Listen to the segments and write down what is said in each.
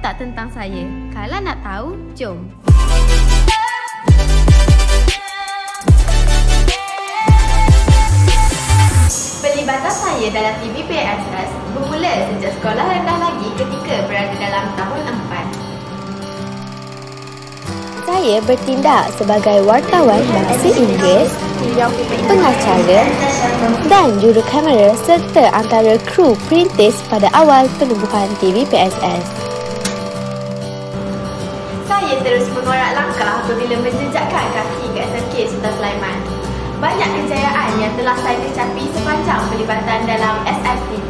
tak tentang saya? Kalau nak tahu, jom. Pelibatan saya dalam TVPSS bermula sejak sekolah rendah lagi ketika berada dalam tahun 4. Saya bertindak sebagai wartawan bahasa Inggeris, pengacara dan juru kamera serta antara kru perintis pada awal penubuhan TVPSS. Saya terus mengorak langkah apabila menjejakkan kaki ke SMK Sultan Sulaiman. Banyak kejayaan yang telah saya kecapi sepanjang pelibatan dalam SSTV.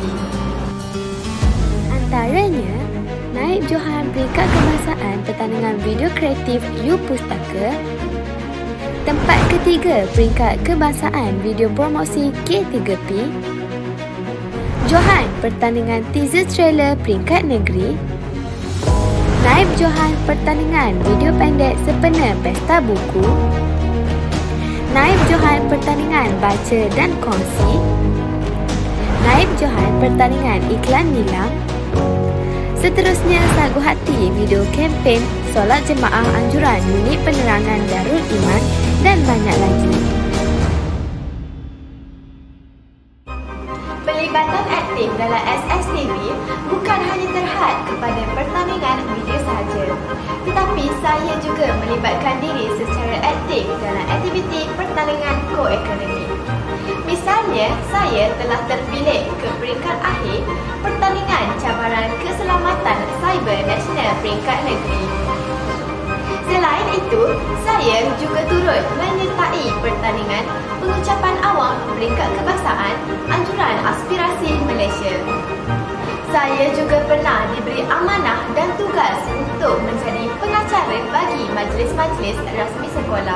Antaranya, naib Johan peringkat kebangsaan pertandingan video kreatif U Pustaka, tempat ketiga peringkat kebangsaan video promosi K3P, Johan pertandingan teaser trailer peringkat negeri, naib Johan pertandingan video pendek sempena pesta buku, naib Johan pertandingan baca dan kongsi, naib Johan pertandingan iklan nilam. Seterusnya, sagu hati video kempen solat jemaah anjuran unit penerangan Darul Iman dan banyak lagi. Pelibatan aktif dalam SSTV bukan hanya terhad kepada pertandingan video sahaja, tetapi saya juga melibatkan diri secara aktif dalam aktiviti pertandingan co-akademik. Misalnya, saya telah terpilih ke peringkat akhir pertandingan cabaran keselamatan cyber nasional peringkat negeri. Selain itu, saya juga turut menyertai pertandingan pengucapan awam peringkat kebangsaan anjuran aspirasi Malaysia. Saya juga pernah diberi amanah dan tugas untuk menjadi pengacara bagi majlis-majlis rasmi sekolah.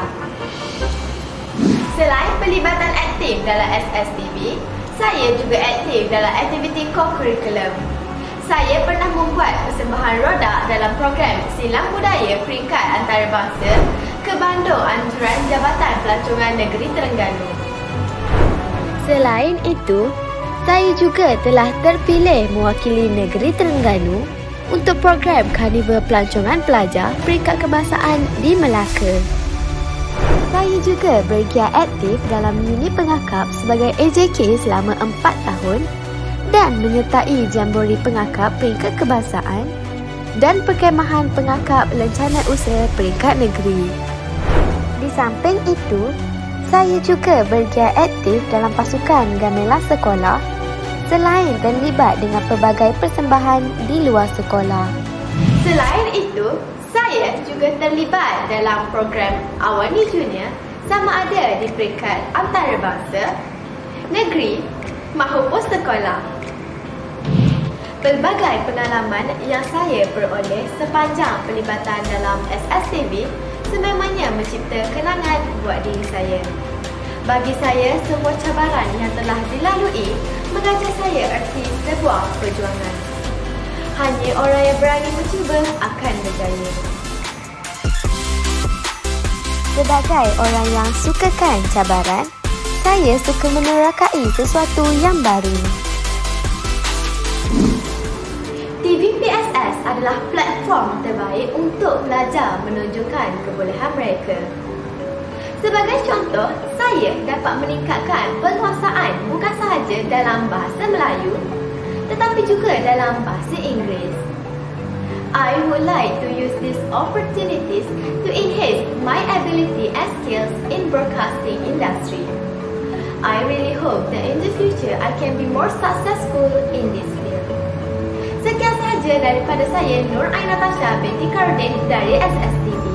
Selain pelibatan aktif dalam SSTV, saya juga aktif dalam aktiviti co-curriculum. Saya pernah membuat persembahan roda dalam program Silang Budaya Peringkat Antarabangsa ke Bandung Anjuran Jabatan Pelancongan Negeri Terengganu. Selain itu, saya juga telah terpilih mewakili Negeri Terengganu untuk program Karnival Pelancongan Pelajar Peringkat Kebangsaan di Melaka. Saya juga bergiat aktif dalam unit pengakap sebagai AJK selama 4 tahun dan menyertai Jambori Pengakap Peringkat Kebangsaan dan Perkemahan Pengakap Lencana Usaha Peringkat Negeri. Di samping itu, saya juga bergiat aktif dalam pasukan gamelan sekolah selain terlibat dengan pelbagai persembahan di luar sekolah. Selain itu, saya juga terlibat dalam program Awani Junior sama ada di peringkat antarabangsa, negeri maupun sekolah. Pelbagai pengalaman yang saya peroleh sepanjang pelibatan dalam SSTV sememangnya mencipta kenangan buat diri saya. Bagi saya, semua cabaran yang telah dilalui mengajar saya erti sebuah perjuangan. Hanya orang yang berani mencuba akan berjaya. Sebagai orang yang sukakan cabaran, saya suka menerokai sesuatu yang baru. TVPSS adalah platform terbaik untuk pelajar menunjukkan kebolehan mereka. Sebagai contoh, saya dapat meningkatkan penguasaan bukan sahaja dalam bahasa Melayu, tetapi juga dalam bahasa Inggeris. I would like to use these opportunities to enhance my ability and skills in broadcasting industry. I really hope that in the future I can be more successful in this field. Sekian sahaja daripada saya, Nur Ain Natasha binti Karudin dari SSTV.